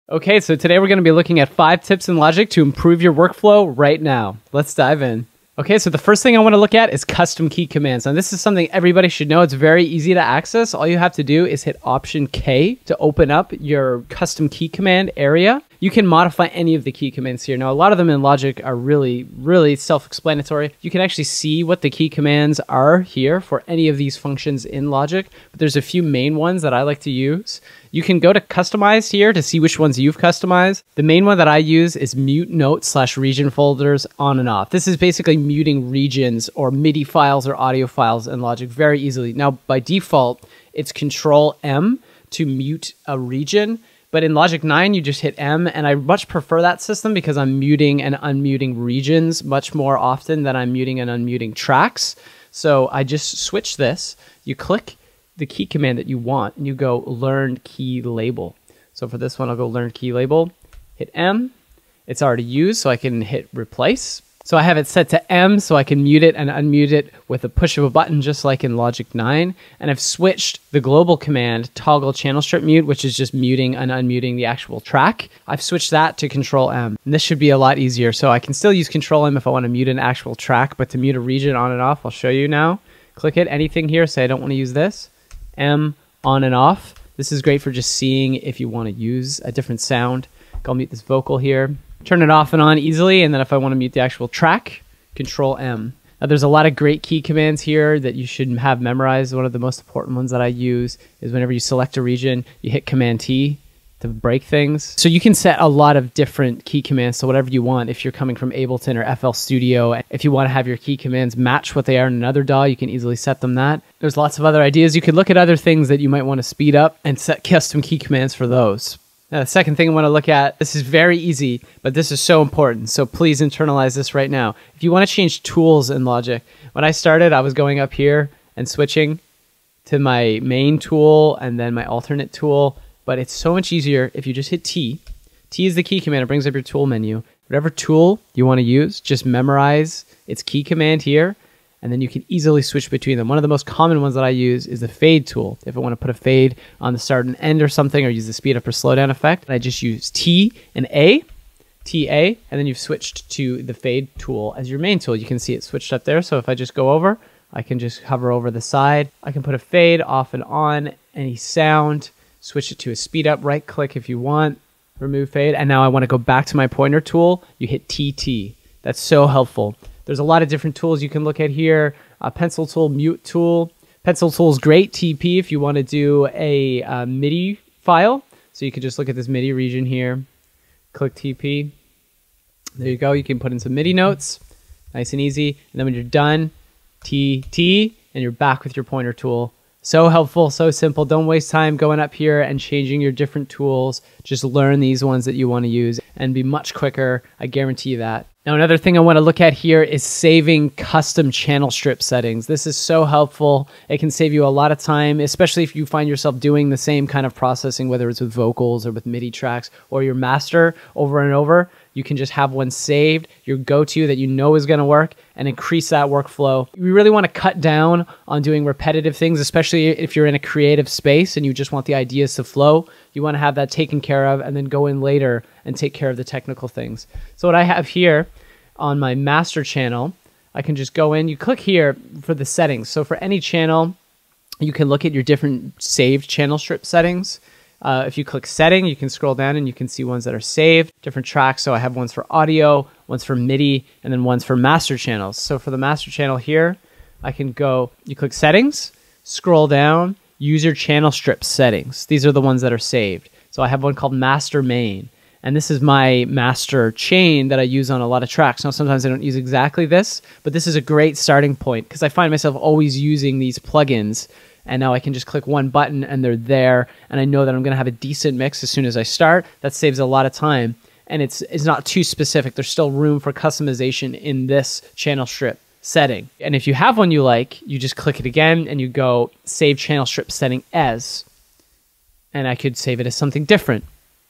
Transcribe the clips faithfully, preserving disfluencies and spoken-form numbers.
Okay, so today we're going to be looking at five tips in Logic to improve your workflow right now. Let's dive in. Okay, so the first thing I want to look at is custom key commands. Now this is something everybody should know. It's very easy to access. All you have to do is hit Option K to open up your custom key command area. You can modify any of the key commands here. Now a lot of them in Logic are really, really self-explanatory. You can actually see what the key commands are here for any of these functions in Logic, but there's a few main ones that I like to use. You can go to Customize here to see which ones you've customized. The main one that I use is mute note slash region folders on and off. This is basically muting regions or MIDI files or audio files in Logic very easily. Now by default, it's Control M to mute a region. But in Logic nine, you just hit M, and I much prefer that system because I'm muting and unmuting regions much more often than I'm muting and unmuting tracks. So I just switch this. You click the key command that you want, and you go Learn Key Label. So for this one, I'll go Learn Key Label, hit M. It's already used, so I can hit Replace. So I have it set to M, so I can mute it and unmute it with a push of a button, just like in Logic nine. And I've switched the global command, Toggle Channel Strip Mute, which is just muting and unmuting the actual track. I've switched that to Control M. And this should be a lot easier. So I can still use Control M if I want to mute an actual track, but to mute a region on and off, I'll show you now. Click it, anything here, say I don't want to use this. M, on and off. This is great for just seeing if you want to use a different sound. I'll mute this vocal here. Turn it off and on easily, and then if I want to mute the actual track, Control M. Now there's a lot of great key commands here that you should have memorized. One of the most important ones that I use is whenever you select a region, you hit Command T to break things. So you can set a lot of different key commands, so whatever you want. If you're coming from Ableton or F L Studio, if you want to have your key commands match what they are in another D A W, you can easily set them that. There's lots of other ideas. You could look at other things that you might want to speed up and set custom key commands for those. Now, the second thing I want to look at, this is very easy, but this is so important. So please internalize this right now. If you want to change tools in Logic, when I started, I was going up here and switching to my main tool and then my alternate tool. But it's so much easier if you just hit T. T is the key command. It brings up your tool menu. Whatever tool you want to use, just memorize its key command here, and then you can easily switch between them. One of the most common ones that I use is the fade tool. If I want to put a fade on the start and end or something, or use the speed up or slow down effect, I just use T and A, T A, and then you've switched to the fade tool as your main tool. You can see it switched up there. So if I just go over, I can just hover over the side. I can put a fade off and on any sound, switch it to a speed up, right click if you want, remove fade. And now I want to go back to my pointer tool. You hit T T. That's so helpful. There's a lot of different tools you can look at here. Uh, pencil tool, mute tool. Pencil tool is great. T P if you want to do a uh, MIDI file. So you can just look at this MIDI region here. Click T P. There you go. You can put in some MIDI notes. Nice and easy. And then when you're done, T T, and you're back with your pointer tool. So helpful, so simple. Don't waste time going up here and changing your different tools. Just learn these ones that you want to use and be much quicker. I guarantee you that. Now, another thing I want to look at here is saving custom channel strip settings. This is so helpful. It can save you a lot of time, especially if you find yourself doing the same kind of processing, whether it's with vocals or with MIDI tracks or your master over and over. You can just have one saved, your go-to that you know is going to work, and increase that workflow. You really want to cut down on doing repetitive things, especially if you're in a creative space and you just want the ideas to flow. You want to have that taken care of and then go in later and take care of the technical things. So what I have here on my master channel, I can just go in, you click here for the settings. So for any channel, you can look at your different saved channel strip settings. Uh, if you click setting, you can scroll down and you can see ones that are saved, different tracks. So I have ones for audio, ones for MIDI, and then ones for master channels. So for the master channel here, I can go, you click settings, scroll down, use your channel strip settings. These are the ones that are saved. So I have one called master main. And this is my master chain that I use on a lot of tracks. Now, sometimes I don't use exactly this, but this is a great starting point because I find myself always using these plugins. And now I can just click one button and they're there. And I know that I'm going to have a decent mix as soon as I start. That saves a lot of time. And it's, it's not too specific. There's still room for customization in this channel strip setting. And if you have one you like, you just click it again and you go save channel strip setting as. And I could save it as something different.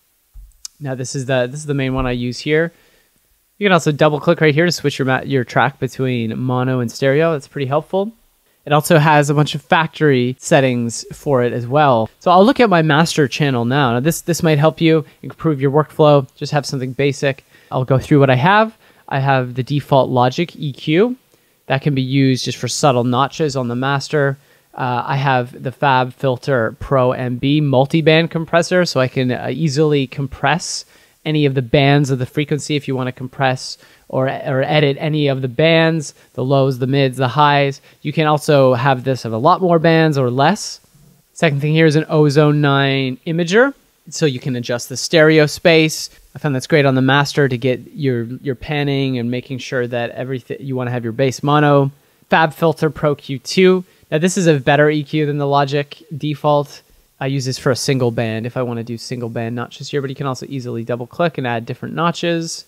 Now this is the this is the main one I use here. You can also double click right here to switch your, your track between mono and stereo. That's pretty helpful. It also has a bunch of factory settings for it as well. So I'll look at my master channel now. Now this, this might help you improve your workflow. Just have something basic. I'll go through what I have. I have the default Logic E Q. That can be used just for subtle notches on the master. Uh, I have the Fab Filter Pro M B multi-band compressor, so I can uh, easily compress any of the bands of the frequency if you want to compress or, or edit any of the bands, the lows, the mids, the highs. You can also have this have a lot more bands or less. Second thing here is an Ozone nine imager, so you can adjust the stereo space. I found that's great on the master to get your, your panning and making sure that everything you want to have your bass mono. Fab Filter Pro Q two. Now this is a better E Q than the Logic default. I use this for a single band if I want to do single band notches here, but you can also easily double click and add different notches.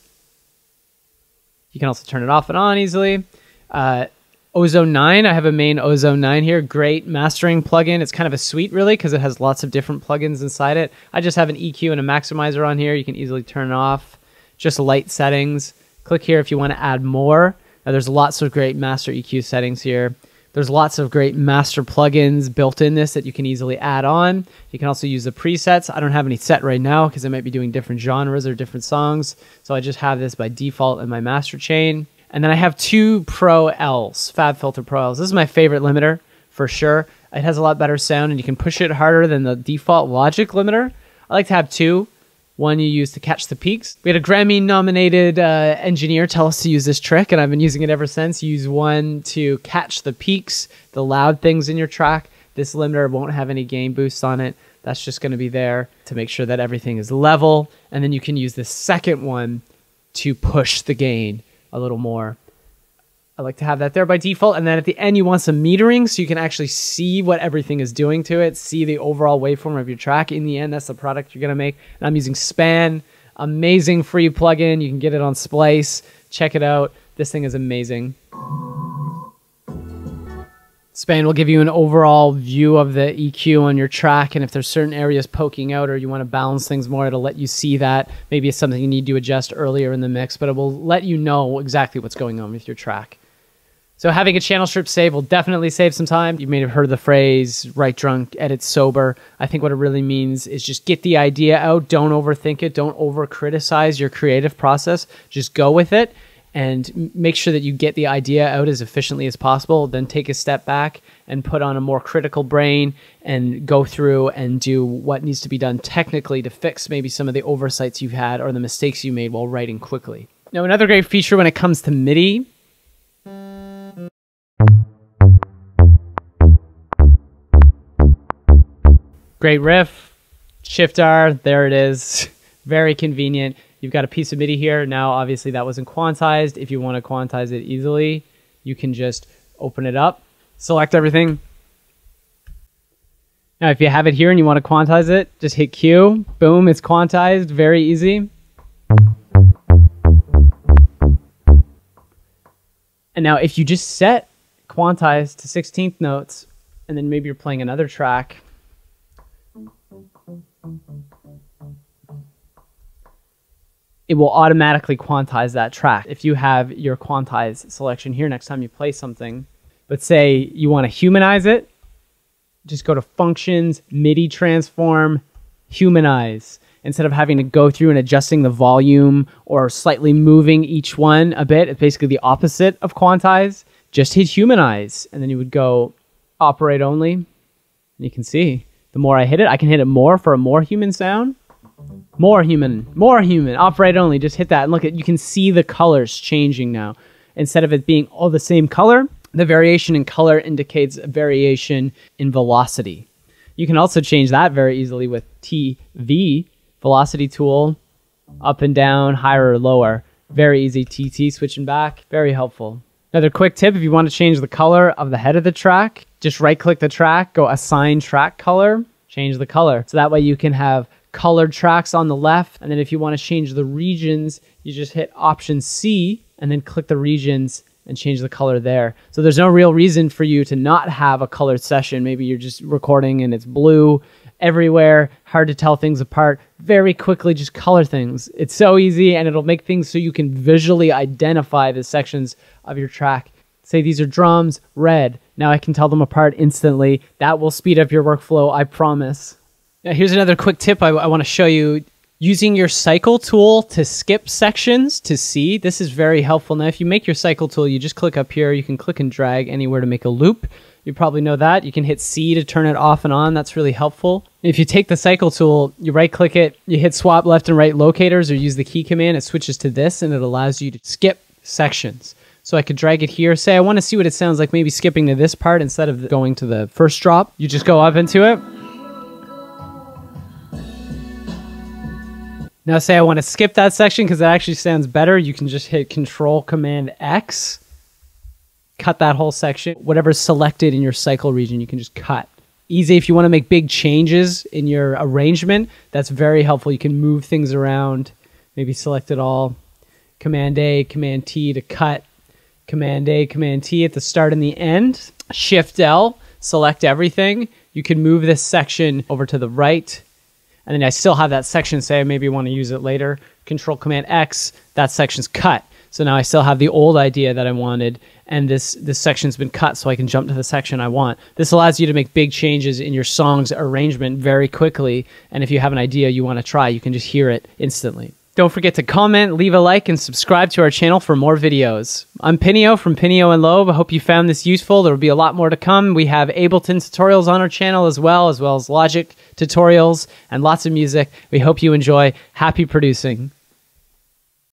You can also turn it off and on easily. Uh, Ozone nine, I have a main Ozone nine here. Great mastering plugin. It's kind of a suite really because it has lots of different plugins inside it. I just have an E Q and a maximizer on here. You can easily turn it off. Just light settings. Click here if you want to add more. Now there's lots of great master E Q settings here. There's lots of great master plugins built in this that you can easily add on. You can also use the presets. I don't have any set right now because I might be doing different genres or different songs. So I just have this by default in my master chain. And then I have two Pro Ls, Fab Filter Pro Ls. This is my favorite limiter for sure. It has a lot better sound and you can push it harder than the default Logic limiter. I like to have two. One you use to catch the peaks. We had a Grammy-nominated uh, engineer tell us to use this trick, and I've been using it ever since. Use one to catch the peaks, the loud things in your track. This limiter won't have any gain boost on it. That's just going to be there to make sure that everything is level. And then you can use the second one to push the gain a little more. I like to have that there by default. And then at the end, you want some metering so you can actually see what everything is doing to it, see the overall waveform of your track. In the end, that's the product you're going to make. And I'm using Span, amazing free plugin. You can get it on Splice. Check it out. This thing is amazing. Span will give you an overall view of the E Q on your track, and if there's certain areas poking out or you want to balance things more, it'll let you see that. Maybe it's something you need to adjust earlier in the mix, but it will let you know exactly what's going on with your track. So having a channel strip save will definitely save some time. You may have heard the phrase, write drunk, edit sober. I think what it really means is just get the idea out. Don't overthink it. Don't over-criticize your creative process. Just go with it and make sure that you get the idea out as efficiently as possible. Then take a step back and put on a more critical brain and go through and do what needs to be done technically to fix maybe some of the oversights you've had or the mistakes you made while writing quickly. Now, another great feature when it comes to Midi, great riff, Shift R, there it is. Very convenient. You've got a piece of Midi here. Now, obviously, that wasn't quantized. If you want to quantize it easily, you can just open it up, select everything. Now, if you have it here and you want to quantize it, just hit Q. Boom, it's quantized. Very easy. And now, if you just set quantize to sixteenth notes, and then maybe you're playing another track, it will automatically quantize that track. If you have your quantize selection here next time you play something, but say you want to humanize it, just go to Functions, Midi Transform, Humanize. Instead of having to go through and adjusting the volume or slightly moving each one a bit, it's basically the opposite of quantize. Just hit Humanize, and then you would go Operate Only, and you can see the more I hit it, I can hit it more for a more human sound. More human, more human, Operate Only, just hit that and look at, you can see the colors changing now. Instead of it being all the same color, the variation in color indicates a variation in velocity. You can also change that very easily with T V, velocity tool, up and down, higher or lower. Very easy, T T, switching back, very helpful. Another quick tip, if you want to change the color of the head of the track, just right click the track, go Assign Track Color, change the color. So that way you can have colored tracks on the left, and then if you want to change the regions, you just hit Option C and then click the regions and change the color there. So there's no real reason for you to not have a colored session. Maybe you're just recording and it's blue everywhere, hard to tell things apart. Very quickly just color things. It's so easy, and it'll make things so you can visually identify the sections of your track. Say these are drums, red, Now I can tell them apart instantly. That will speed up your workflow, I promise. Now here's another quick tip I, I want to show you. Using your cycle tool to skip sections to see. This is very helpful. Now if you make your cycle tool, you just click up here. You can click and drag anywhere to make a loop. You probably know that. You can hit C to turn it off and on. That's really helpful. If you take the cycle tool, you right click it, you hit swap left and right locators or use the key command, it switches to this and it allows you to skip sections. So I could drag it here. Say I want to see what it sounds like, maybe skipping to this part instead of going to the first drop. You just go up into it. Now say I want to skip that section because it actually sounds better. You can just hit Control Command X. Cut that whole section. Whatever's selected in your cycle region, you can just cut. Easy if you want to make big changes in your arrangement. That's very helpful. You can move things around. Maybe select it all. Command A, Command T to cut. Command A, Command T at the start and the end. Shift L, select everything. You can move this section over to the right. And then I still have that section, say I maybe want to use it later. Control Command X, that section's cut. So now I still have the old idea that I wanted, and this, this section's been cut so I can jump to the section I want. This allows you to make big changes in your song's arrangement very quickly, and if you have an idea you want to try, you can just hear it instantly. Don't forget to comment, leave a like, and subscribe to our channel for more videos. I'm PINEO from PINEO and L O E B. I hope you found this useful. There will be a lot more to come. We have Ableton tutorials on our channel as well, as well as Logic tutorials and lots of music. We hope you enjoy. Happy producing.